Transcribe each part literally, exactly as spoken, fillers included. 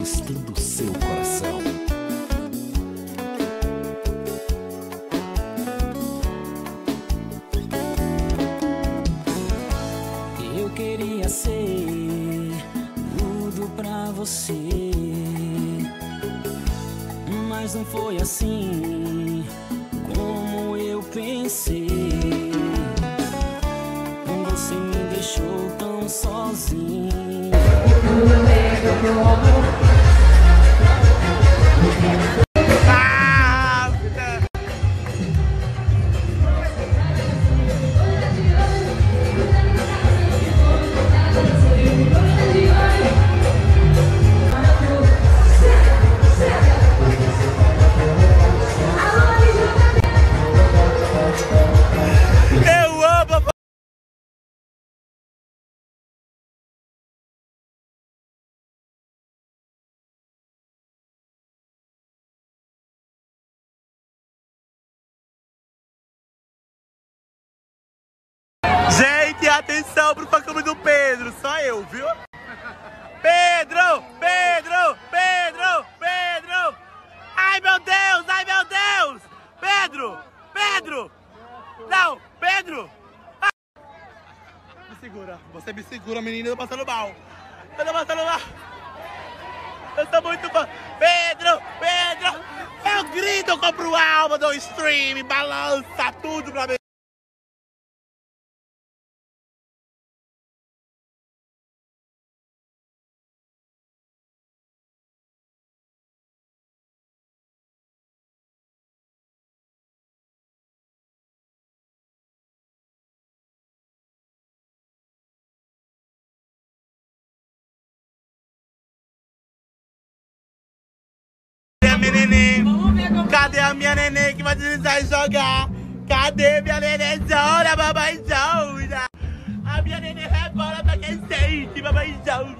conquistando seu coração. Eu queria ser tudo pra você, mas não foi assim como eu pensei. Você me deixou tão sozinho. Gente, atenção pro fã-clube do Pedro, só eu, viu? Pedro, Pedro, Pedro, Pedro! Ai, meu Deus, ai, meu Deus! Pedro, Pedro! Não, Pedro! Ah. Me segura, você me segura, menina, eu tô passando mal. Eu tô passando mal. Eu sou muito fã. Pedro, Pedro! Eu grito, eu compro alma, dou stream, balança tudo pra mim. Minha neném, cadê a minha neném que vai deslizar e jogar? Cadê minha nenenzona, mamãezona? A minha neném rebola pra quem sente, mamãezona.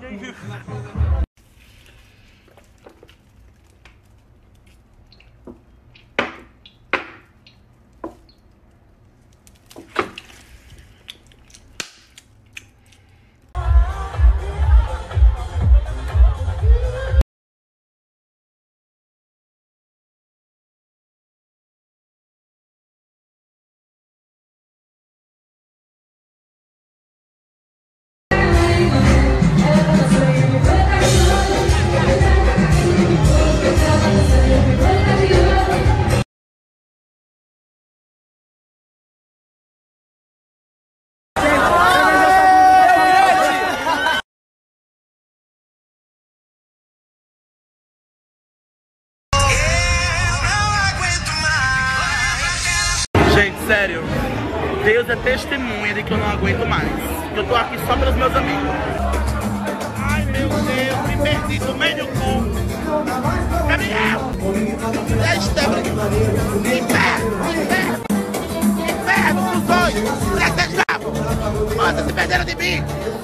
Gente, sério, Deus é testemunha de que eu não aguento mais. Eu tô aqui só pelos meus amigos. Ai, meu Deus, me perdi no meio do cu. Gabriel! Inferno, inferno, inferno dos olhos! Três escravos! Vocês se perderam de mim!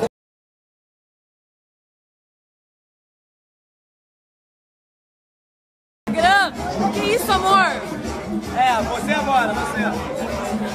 Gran, que isso, amor? É, você agora, você.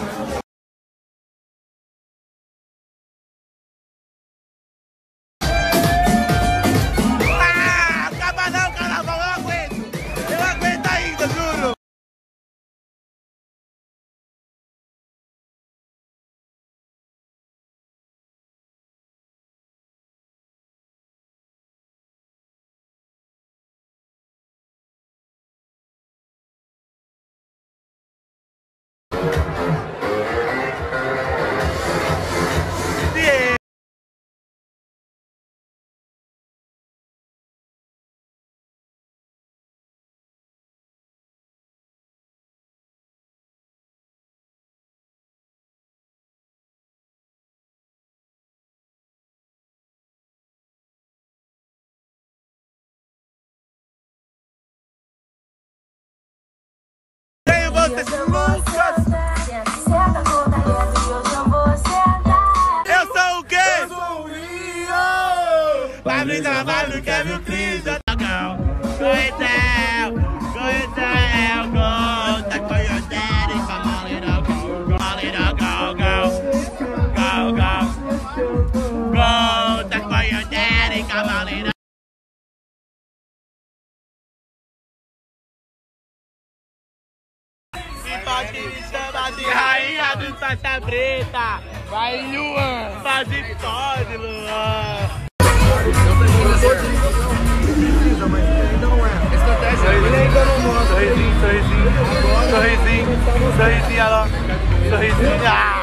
Eu sou o quê? Eu sou o Rio! Vai me trabalhar no Kevin Cris, faixa preta. Vai, Luan. Fase pode, Luan. Ele ainda não manda. Sorrisinho, sorrisinho, sorrisinho, sorrisinho, olha lá. Sorrisinho. Ah!